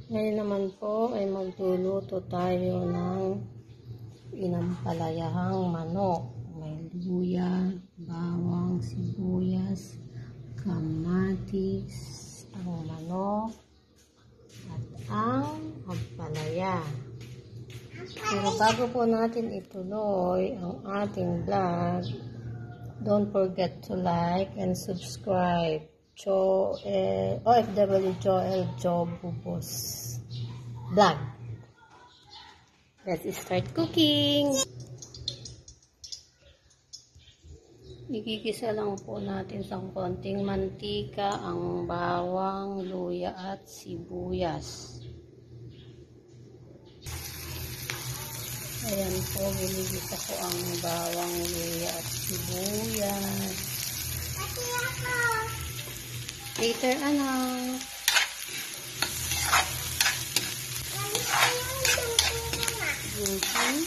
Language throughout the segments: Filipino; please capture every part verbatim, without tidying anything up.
Ngayon naman po ay magluluto tayo ng inampalayahang manok. May luya, bawang, sibuyas, kamatis, ang manok, at ang ampalaya. Pero bago po natin ituloy ang ating vlog, don't forget to like and subscribe. Jo, eh, O F W Joel Jo Bubos Vlog. Let's start cooking. Igigisa lang po natin sa konting mantika ang bawang, luya at sibuyas. Ayan po, ginigisa ko ang bawang, luya at sibuyas. Pati ako. Later, anak. Mm-hmm.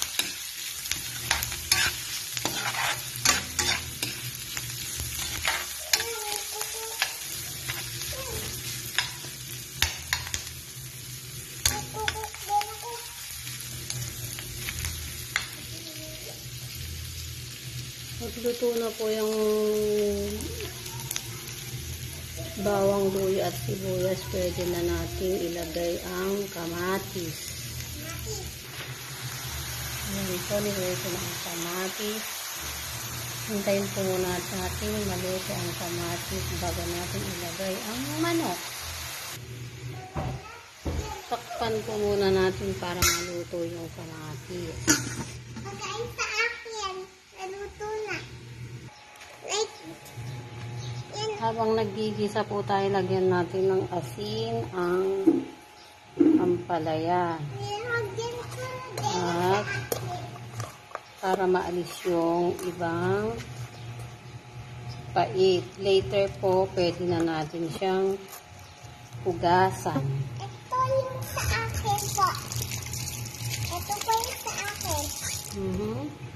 Magluto na po yung bawang, luya at sibuyas. Pwede na natin ilagay ang kamatis. Ayan po, niluto na ang kamatis. Hintayin po muna natin maluto ang kamatis bago natin ilagay ang manok. Takpan po muna natin para maluto yung kamatis. Pagkain sa akin. Naluto na. Like, Habang naggigisa po tayo, lagyan natin ng asin ang ampalaya. At para maalis yung ibang pait. Later po, pwede na natin siyang hugasan. ito yung sa akin po. Ito po yung sa akin. Mm-hmm.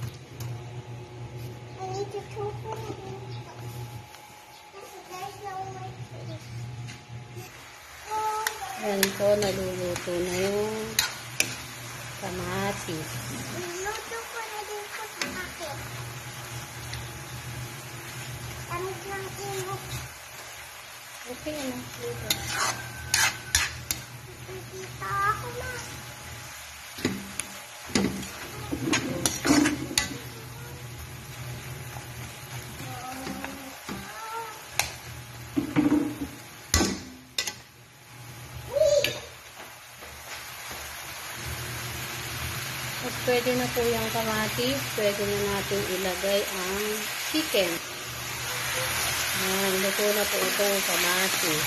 I need to cook it. Kasi there's no more fish. Ayan po, naluluto na yung kamatis. Niluto ko na din po sa akin. Damit lang imok. Okay na, luto. Nakikita ako na. At pwede na po yung kamatis, pwede na natin ilagay ang chicken. Ayan, luto na po itong kamatis.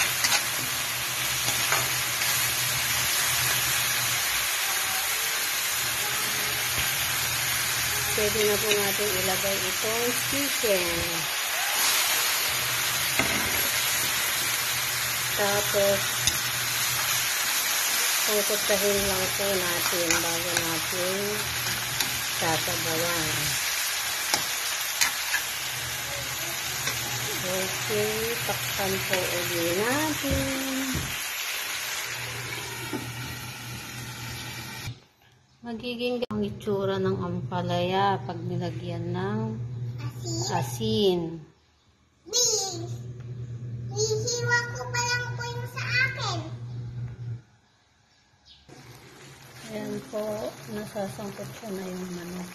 Pwede na po natin ilagay itong chicken. Tapos, pangkutahin lang po natin bago natin sasabawan. Okay, takpan po ulit natin. Magiging ang itsura ng ampalaya pag nilagyan ng asin. Bing! Hihiwa ko pa lang po yung sa akin. Ayan po, nasasangkot siya na yung manok.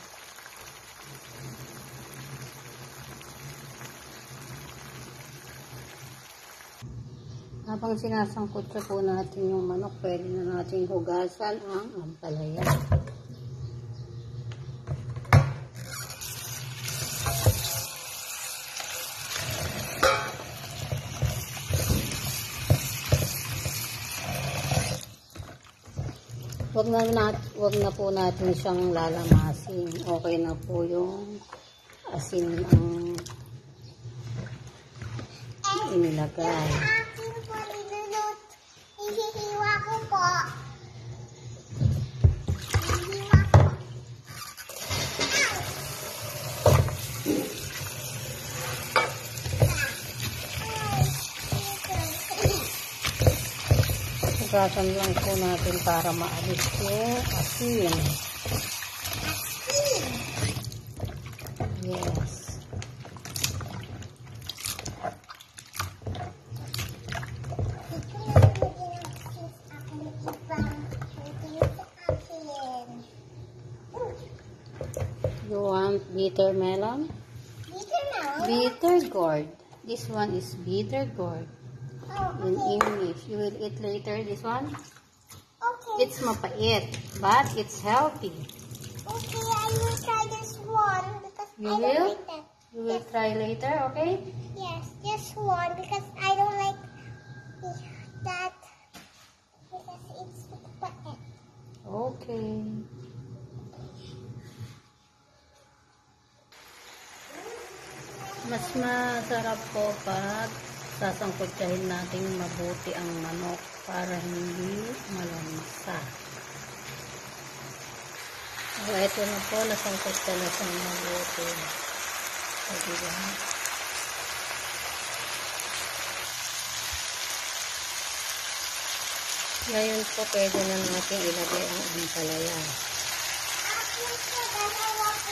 Habang sinasangkot siya po natin yung manok, pwede na natin hugasan ang ampalaya. Wag na, nat, wag na po natin siyang lalamasin. Okay na po yung asin ang inilagay. Akin po nilulot. Hihiwa ko po. Hihiwa ko. Hugasan lang po natin para maalis yung asin. Yes. You want bitter melon? Bitter melon? Bitter gourd. This one is bitter gourd. Oh, In okay. English. You will eat later this one? Okay. It's mapait, but it's healthy. Okay, I will try this one because You I don't will? like that. You will try later, okay? Yes, just one because I don't like that because it's mapait. Okay. Mas masarap po pag sasangkutsahin natin mabuti ang manok para hindi malamsa. So, ito na po, nasangkutsa na siyang mabuti. So, diba? Ngayon po, pwede na natin ilagay ang ampalaya. Ako sa dalawa ko.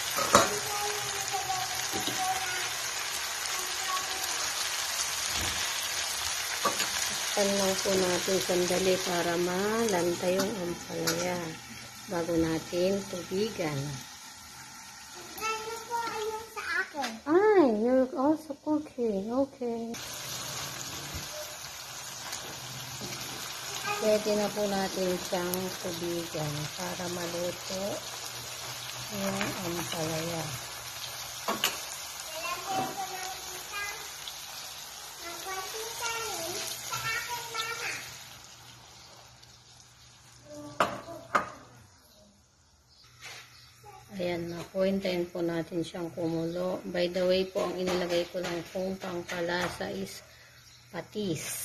Takpan lang po natin sandali para malanta yung ampalaya bago natin tubigan. Ano po ayun sa akin? Ay, you're also cooking. Okay. Pwede na po natin siyang tubigan para maluto yung ampalaya. Lalagay ko ng isang magwasitanin sa akin, mama. Ayan na po, hintayin po natin siyang kumulo. By the way po, ang inilagay ko lang pong pangpalasa is patis.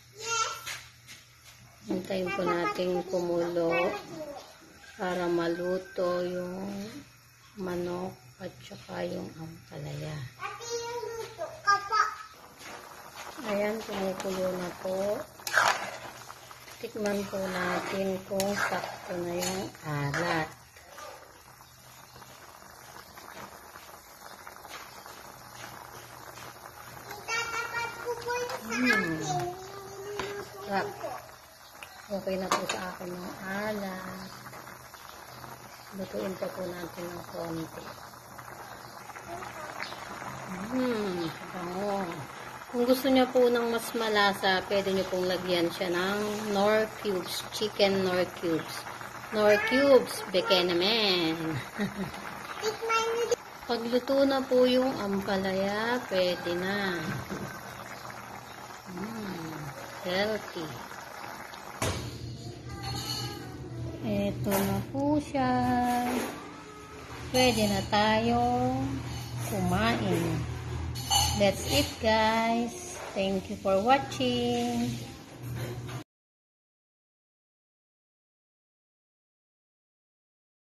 Hintayin po natin kumulo para maluto yung manok at saka yung ampalaya. Pati yung luto ka po. Ayan, kumukulo na po. Tikman po natin kung sakto na yung alat. Itatapat ko po yung sa Hmm. akin. Yung niluluto Sarap. ko. Okay na po sa akin yung alat. Lutuin pa po natin ng konti. Hmm, bango. Kung gusto niyo po ng mas malasa, pwede niyo pong lagyan siya ng Knorr cubes, chicken Knorr cubes. Knorr cubes, beke naman. Tikman nyo din. Pag luto na po yung ampalaya, pwede na. Hmm, healthy. Ito na po siya. Pwede na tayong kumain. That's it, guys. Thank you for watching.